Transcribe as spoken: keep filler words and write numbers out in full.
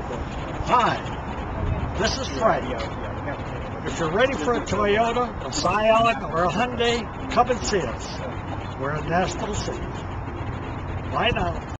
Hi, this is Frank. If you're ready for a Toyota, a Scion, or a Hyundai, come and see us. We're in Nashville City. Bye now.